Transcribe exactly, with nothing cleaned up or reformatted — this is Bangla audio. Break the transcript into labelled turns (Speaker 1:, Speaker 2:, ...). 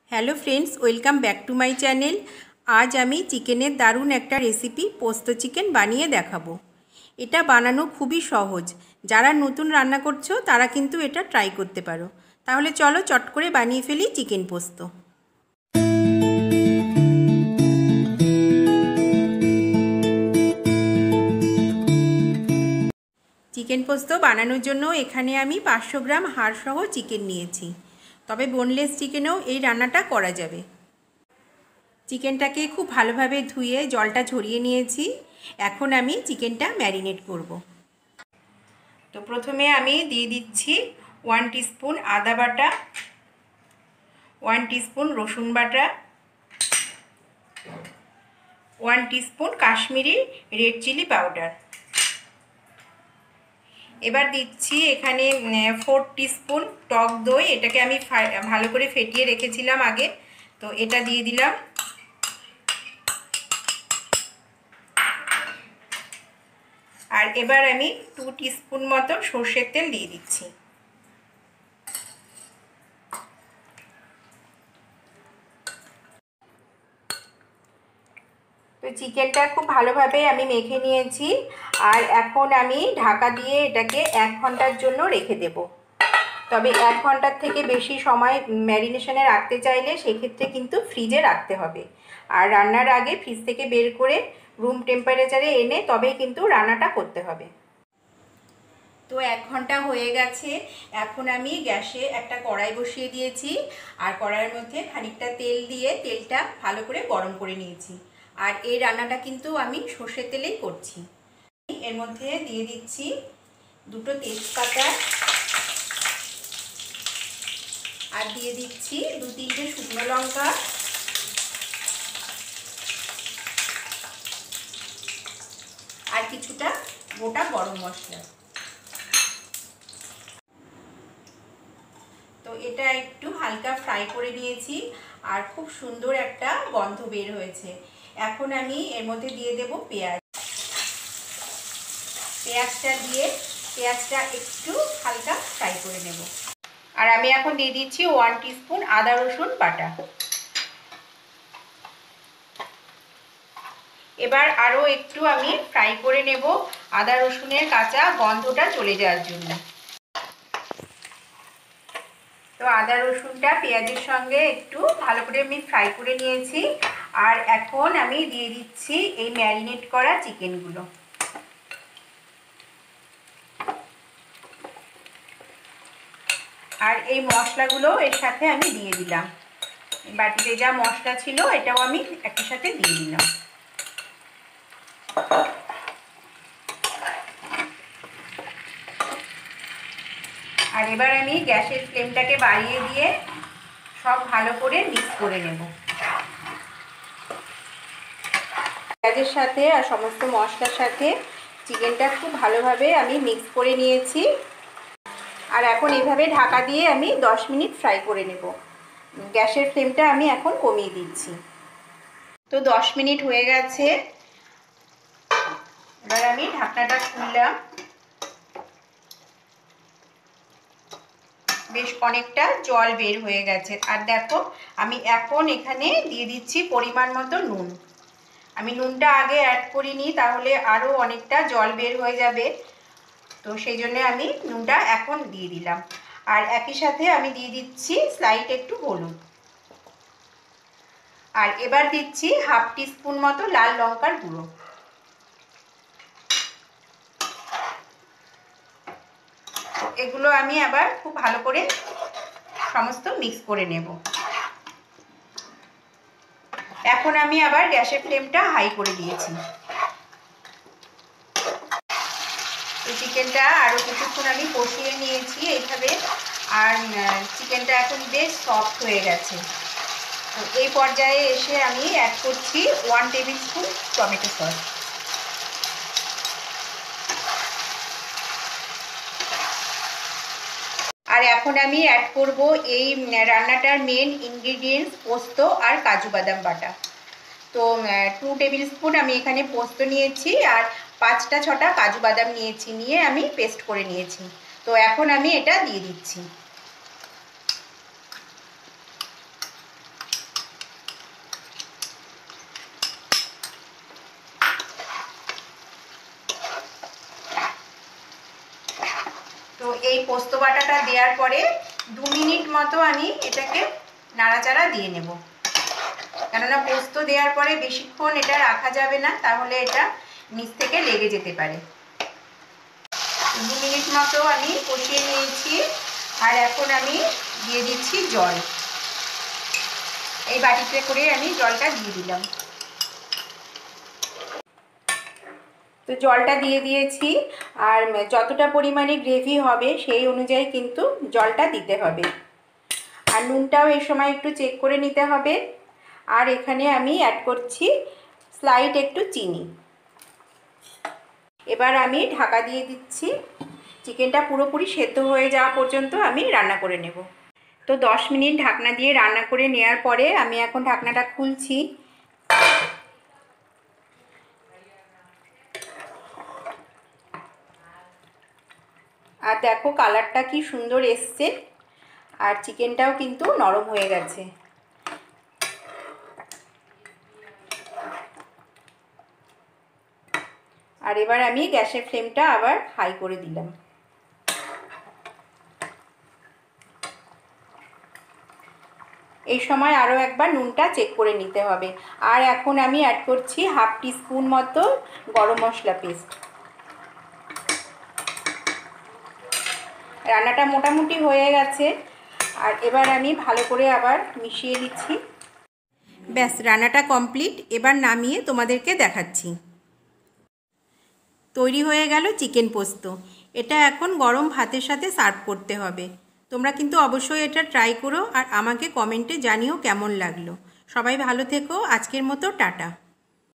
Speaker 1: Hello friends, welcome back to my channel. আজ আমি চিকেনের দারুণ একটা রেসিপি পোস্ত চিকেন বানিয়ে দেখাবো। এটা বানানো খুবই সহজ। যারা নতুন রান্না করছো তারা কিন্তু এটা ট্রাই করতে পারো। তাহলে চলো চট করে বানিয়ে ফেলি চিকেন পোস্ত। চিকেন পোস্ত বানানোর জন্য এখানে আমি পাঁচশো গ্রাম হাড়সহ চিকেন নিয়েছি। তবে বোনলেস চিকেনেও এই রান্নাটা করা যাবে। চিকেনটাকে খুব ভালোভাবে ধুয়ে জলটা ঝরিয়ে নিয়েছি। এখন আমি চিকেনটা ম্যারিনেট করব। তো প্রথমে আমি দিয়ে দিচ্ছি ওয়ান টিস্পুন আদা বাটা, ওয়ান টিস্পুন রসুন বাটা, one teaspoon Kashmiri red chilli powder. এবার দিচ্ছি এখানে ফোর টিস্পুন টক দই। এটাকে আমি ভালো করে ফেটিয়ে রেখেছিলাম আগে, তো এটা দিয়ে দিলাম। আর এবার আমি টু টিস্পুন মতো সর্ষের তেল দিয়ে দিচ্ছি। তো চিকেনটা খুব ভালোভাবে আমি মেখে নিয়েছি। আর এখন আমি ঢাকা দিয়ে এটাকে এক ঘন্টার জন্য রেখে দেব। তবে এক ঘন্টার থেকে বেশি সময় ম্যারিনেশনে রাখতে চাইলে সেক্ষেত্রে কিন্তু ফ্রিজে রাখতে হবে। আর রান্নার আগে ফ্রিজ থেকে বের করে রুম টেম্পারেচারে এনে তবেই কিন্তু রান্নাটা করতে হবে। তো এক ঘন্টা হয়ে গেছে। এখন আমি গ্যাসে একটা কড়াই বসিয়ে দিয়েছি। আর কড়াইয়ের মধ্যে খানিকটা তেল দিয়ে তেলটা ভালো করে গরম করে নিয়েছি। আর এই রান্নাটা কিন্তু আমি সর্ষের তেলেই করছি। এর মধ্যে দিয়ে দিচ্ছি দুটো তেজপাতা, আর দিয়ে দিচ্ছি দু তিনটে শুকনো লঙ্কা, আর কিছুটা গোটা গরম মশলা। তো এটা একটু হালকা ফ্রাই করে নিয়েছি আর খুব সুন্দর একটা গন্ধ বের হয়েছে। এখন আমি এর মধ্যে দিয়ে দেব পেঁয়াজ। পেঁয়াজটা দিয়ে পেঁয়াজটা একটু হালকা ফ্রাই করে নেব। আর আমি এখন দিয়ে দিচ্ছি ওয়ান টিস্পুন আদা রসুন বাটা। এবার আরও একটু আমি ফ্রাই করে নেব আদা রসুনের কাঁচা গন্ধটা চলে যাওয়ার জন্য। তো আদা রসুনটা পেঁয়াজের সঙ্গে একটু ভালো করে আমি ফ্রাই করে নিয়েছি। আর এখন আমি দিয়ে দিচ্ছি এই ম্যারিনেট করা চিকেনগুলো। আর এই মশলাগুলো এর সাথে আমি দিয়ে দিলাম। বাটিতে যা মশলা ছিল এটাও আমি একই সাথে দিয়ে দিলাম। আর এবার আমি গ্যাসের ফ্লেমটাকে বাড়িয়ে দিয়ে সব ভালো করে মিক্স করে নেব। পেঁয়াজের সাথে আর সমস্ত মশলার সাথে চিকেনটা খুব ভালোভাবে আমি মিক্স করে নিয়েছি। আর এখন এভাবে ঢাকা দিয়ে আমি দশ মিনিট ফ্রাই করে নেব। গ্যাসের ফ্লেমটা আমি এখন কমিয়ে দিচ্ছি। তো দশ মিনিট হয়ে গেছে। এবার আমি ঢাকনাটা খুললাম। বেশ অনেকটা জল বের হয়ে গেছে। আর দেখো আমি এখন এখানে দিয়ে দিচ্ছি পরিমাণ মতো নুন। আমি নুনটা আগে অ্যাড করিনি, তাহলে আরও অনেকটা জল বের হয়ে যাবে। তো সেই জন্য আমি নুনটা এখন দিয়ে দিলাম। আর একই সাথে আমি দিয়ে দিচ্ছি স্লাইট একটু হলুদ। আর এবার দিচ্ছি হাফ টিস্পুন মতো লাল লঙ্কার গুঁড়ো। এগুলো আমি আবার খুব ভালো করে সমস্ত মিক্স করে নেব। এখন আমি আবার গ্যাসের ফ্লেমটা হাই করে দিয়েছি। এই চিকেনটা আরও কিছুক্ষণ আমি কষিয়ে নিয়েছি এইভাবে। আর চিকেনটা এখন বেশ সফট হয়ে গেছে। তো এই পর্যায়ে এসে আমি অ্যাড করছি one tablespoon tomato sauce. আর এখন আমি অ্যাড করব এই রান্নাটার মেন ইনগ্রিডিয়েন্টস পোস্ত আর কাজু বাদাম বাটা। তো টু টেবিল স্পুন আমি এখানে পোস্ত নিয়েছি আর পাঁচটা ছটা কাজু বাদাম নিয়েছি, নিয়ে আমি পেস্ট করে নিয়েছি। তো এখন আমি এটা দিয়ে দিচ্ছি। এই পোস্ত বাটাটা দেওয়ার পরে দু মিনিট মতো আমি এটাকে নাড়াচাড়া দিয়ে নেব, কেননা পোস্ত দেওয়ার পরে বেশিক্ষণ এটা রাখা যাবে না, তাহলে এটা নিচ থেকে লেগে যেতে পারে। দু মিনিট মতো আমি কষিয়ে নিয়েছি, আর এখন আমি দিয়ে দিচ্ছি জল। এই বাটিতে করে আমি জলটা দিয়ে দিলাম। তো জলটা দিয়ে দিয়েছি, আর যতটা পরিমাণে গ্রেভি হবে সেই অনুযায়ী কিন্তু জলটা দিতে হবে। আর নুনটাও এই সময় একটু চেক করে নিতে হবে। আর এখানে আমি অ্যাড করছি স্লাইড একটু চিনি। এবার আমি ঢাকা দিয়ে দিচ্ছি। চিকেনটা পুরোপুরি সেদ্ধ হয়ে যাওয়া পর্যন্ত আমি রান্না করে নেব। তো দশ মিনিট ঢাকনা দিয়ে রান্না করে নেওয়ার পরে আমি এখন ঢাকনাটা খুলছি। আর দেখো কালারটা কি সুন্দর এসছে, আর চিকেনটাও কিন্তু নরম হয়ে গেছে। আর এবার আমি গ্যাসের ফ্লেমটা আবার হাই করে দিলাম। এই সময় আরও একবার নুনটা চেক করে নিতে হবে। আর এখন আমি অ্যাড করছি হাফ টিস্পুন মতো গরম মশলা পেস্ট। রান্নাটা মোটামুটি হয়ে গেছে, আর এবার আমি ভালো করে আবার মিশিয়ে দিচ্ছি। ব্যাস, রান্নাটা কমপ্লিট। এবার নামিয়ে তোমাদেরকে দেখাচ্ছি। তৈরি হয়ে গেল চিকেন পোস্ত। এটা এখন গরম ভাতের সাথে সার্ভ করতে হবে। তোমরা কিন্তু অবশ্যই এটা ট্রাই করো, আর আমাকে কমেন্টে জানিও কেমন লাগলো। সবাই ভালো থেকো। আজকের মতো টাটা।